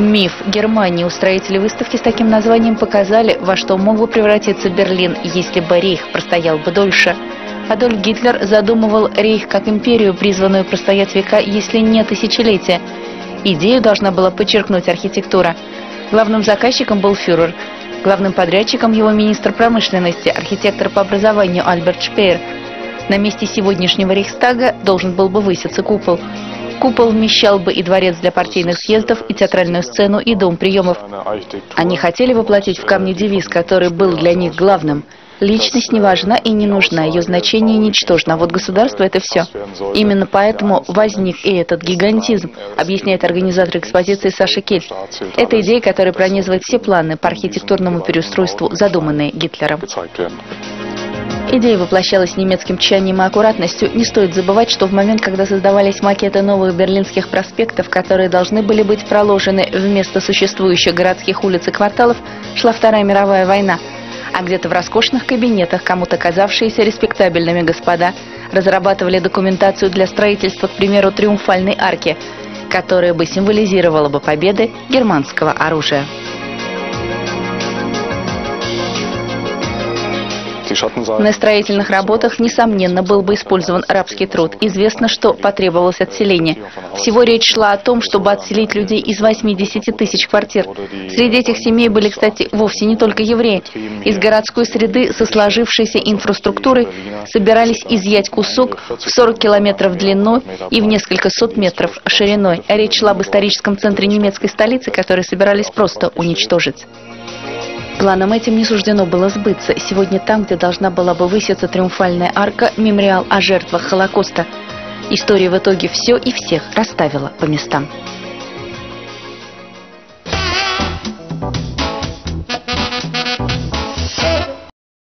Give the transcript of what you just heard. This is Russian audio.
Миф Германии. Устроители выставки с таким названием показали, во что мог бы превратиться Берлин, если бы рейх простоял бы дольше. Адольф Гитлер задумывал рейх как империю, призванную простоять века, если не тысячелетия. Идею должна была подчеркнуть архитектура. Главным заказчиком был фюрер. Главным подрядчиком его министр промышленности, архитектор по образованию Альберт Шпеер. На месте сегодняшнего Рейхстага должен был бы выситься купол. Купол вмещал бы и дворец для партийных съездов, и театральную сцену, и дом приемов. Они хотели воплотить в камне девиз, который был для них главным. Личность не важна и не нужна, ее значение ничтожно, а вот государство – это все. Именно поэтому возник и этот гигантизм, объясняет организатор экспозиции Саша Кель. Это идея, которая пронизывает все планы по архитектурному переустройству, задуманные Гитлером. Идея воплощалась немецким тщанием и аккуратностью. Не стоит забывать, что в момент, когда создавались макеты новых берлинских проспектов, которые должны были быть проложены вместо существующих городских улиц и кварталов, шла Вторая мировая война. А где-то в роскошных кабинетах кому-то казавшиеся респектабельными господа разрабатывали документацию для строительства, к примеру, Триумфальной арки, которая бы символизировала бы победы германского оружия. На строительных работах, несомненно, был бы использован рабский труд. Известно, что потребовалось отселение. Всего речь шла о том, чтобы отселить людей из 80 тысяч квартир. Среди этих семей были, кстати, вовсе не только евреи. Из городской среды со сложившейся инфраструктурой собирались изъять кусок в 40 километров длиной и в несколько сот метров шириной. Речь шла об историческом центре немецкой столицы, который собирались просто уничтожить. Планам этим не суждено было сбыться. Сегодня там, где должна была бы выситься Триумфальная арка, мемориал о жертвах Холокоста. История в итоге все и всех расставила по местам.